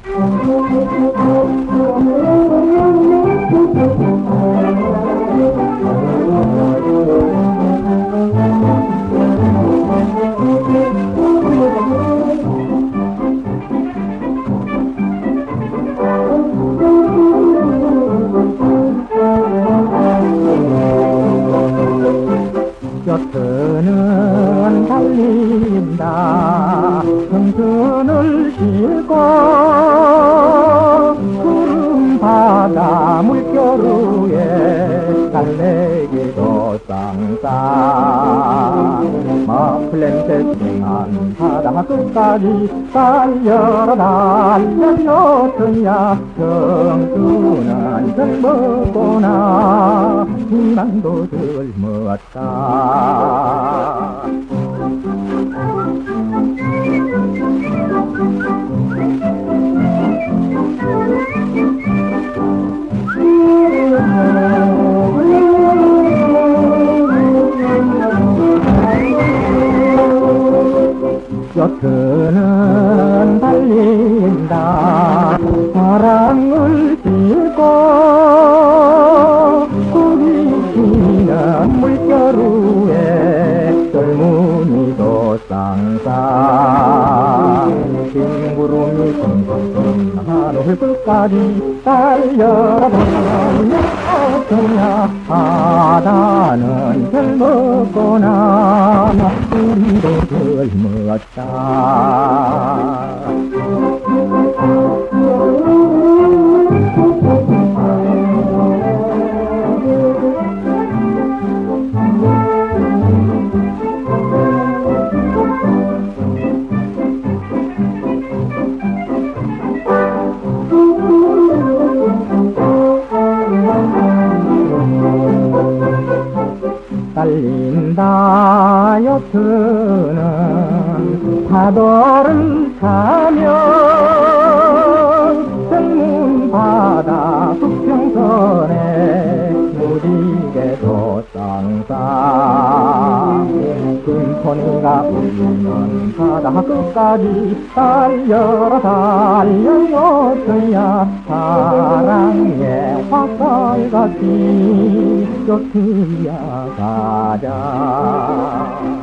곁은 달린다 청춘을 싣고 구름 바다 물결 위에 달래기도 쌍쌍 마플랜테 싱한 바다 끝까지 달려라 달려 여천야 청춘은 젊었구나 희망도 젊었다. 곁은 달린다 사랑을 싣고 구비치는 물결 위에 젊은이도 쌍쌍 흰 구름이 숭숭숭 하늘 끝까지 달려라 어쩌냐 바다는 젊었구나 우리도 젊었다. 달린다 여트는 파도를 타며 젊은 바다 수평선에 무디게도 쌍쌍 심포니가 울리는 바다 끝까지 달려라 달려 여트야 사랑의 화살같이 여트야 가자.